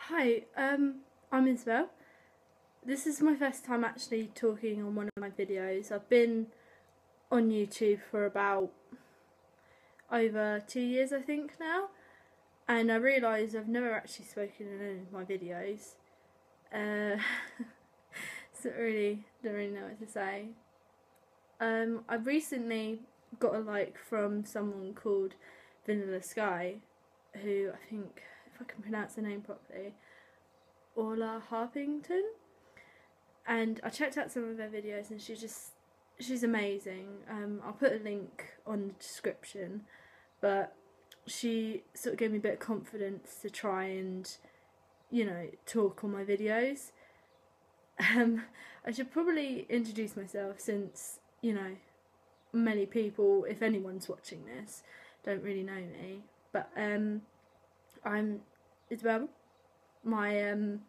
Hi, I'm Isabelle. This is my first time actually talking on one of my videos. I've been on YouTube for about over 2 years, I think, now, and I realise I've never actually spoken in any of my videos. So don't really know what to say. I recently got a like from someone called Vanilla Sky, who I think, if I can pronounce her name properly, Orla Harpington, and I checked out some of her videos and she's amazing. I'll put a link on the description, but she sort of gave me a bit of confidence to try and, you know, talk on my videos. I should probably introduce myself since, you know, many people, if anyone's watching this, don't really know me. But I'm Isabelle. I'm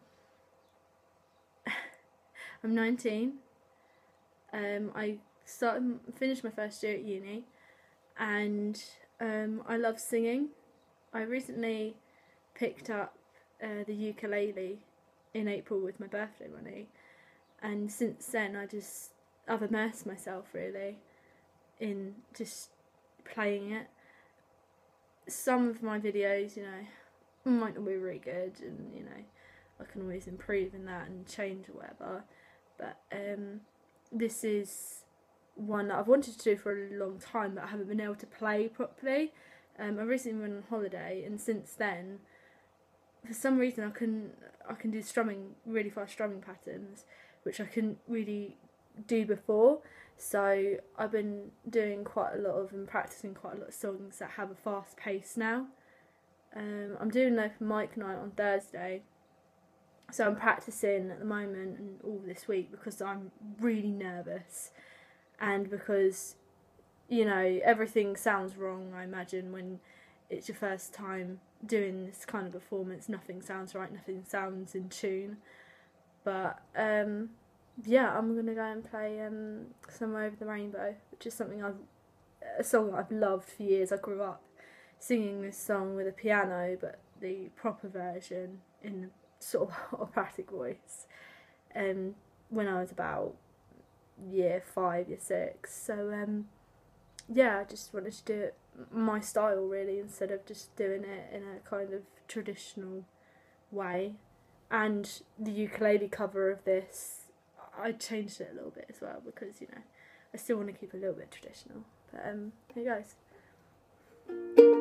19. I finished my first year at uni, and I love singing. I recently picked up the ukulele in April with my birthday money, and since then I've immersed myself really in just playing it. Some of my videos, you know, might not be really good, and you know, I can always improve in that and change or whatever. But this is one that I've wanted to do for a long time, but I haven't been able to play properly. I recently went on holiday, and since then, for some reason, I can do really fast strumming patterns, which I couldn't really do before. So I've been doing quite a lot of and practicing quite a lot of songs that have a fast pace now. I'm doing an open mic night on Thursday, so I'm practicing at the moment and all this week because I'm really nervous, and because, you know, everything sounds wrong, I imagine, when it's your first time doing this kind of performance. Nothing sounds right, nothing sounds in tune. But yeah, I'm gonna go and play Somewhere Over the Rainbow, which is a song that I've loved for years. I grew up singing this song with a piano, but the proper version in sort of operatic voice, when I was about year 5, year 6. So yeah, I just wanted to do it my style really, instead of just doing it in a kind of traditional way. And the ukulele cover of this, I changed it a little bit as well, because, you know, I still want to keep a little bit traditional. But here goes.